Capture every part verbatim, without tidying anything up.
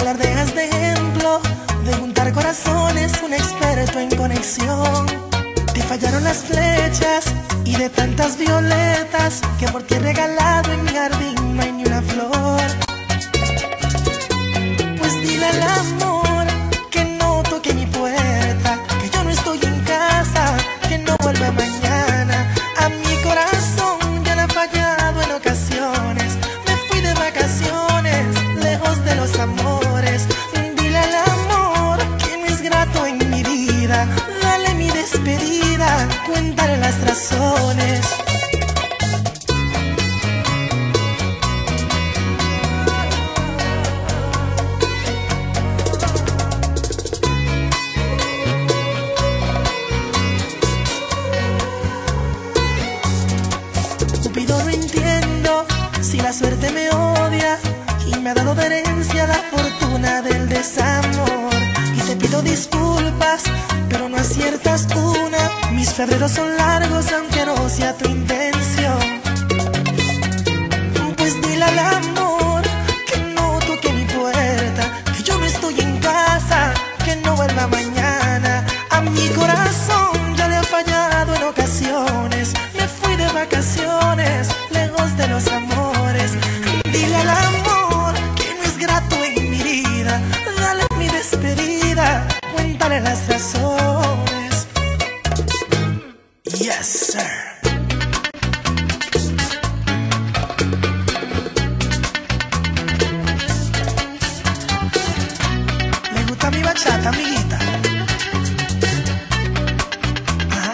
alardeas de ejemplo, de juntar corazones, un experto en conexión. Te fallaron las flechas y de tantas violetas que por ti he regalado en mi jardín no hay ni una flor. Pues dile al amor que no toque mi puerta, que yo no estoy en casa, que no vuelva mañana. A mi corazón ya le ha fallado en ocasiones. Me fui de vacaciones, lejos de los amores. Dile al amor que no es grato en mi vida. Dale mi despedida, cuéntale las razones. Cupido, no entiendo si la suerte me odia y me ha dado de herencia la fortuna del desamor. Y te pido disculpas, pero no aciertas una. Mis febreros son largos aunque no sea tu intención. Pues dile al amor que no toque mi puerta, que yo no estoy en casa, que no vuelva mañana. A mi corazón ya le ha fallado en ocasiones. Me fui de vacaciones, lejos de los amores. Dile al amor que no es grato en mi vida. Dale mi despedida, cuéntale las razones. Yes, sir. ¿Le gusta mi bachata, amiguita? Ajá.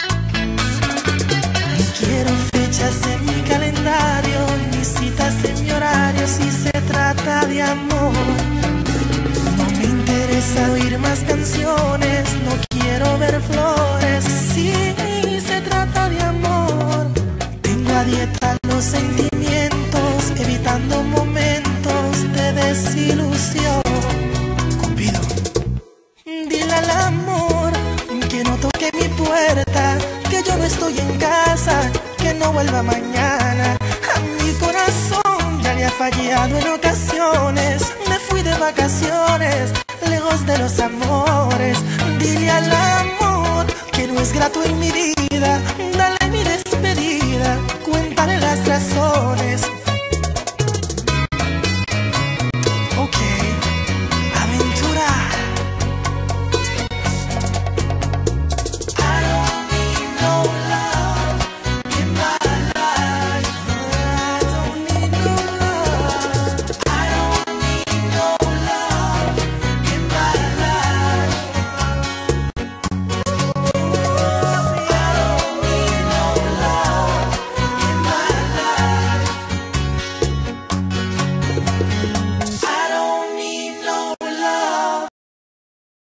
No quiero fechas en mi calendario, ni citas en mi horario si se trata de amor. No me interesa oír más canciones, no quiero ver flores si se trata de amor. Tengo a dieta los sentimientos, evitando momentos de desilusión. Cupido, dile al amor que no toque mi puerta, que yo no estoy en casa, que no vuelva mañana. A mi corazón ya le ha fallado en ocasiones. Me fui de vacaciones, lejos de los amores. Dile al amor que no es grato en mi vida. Dale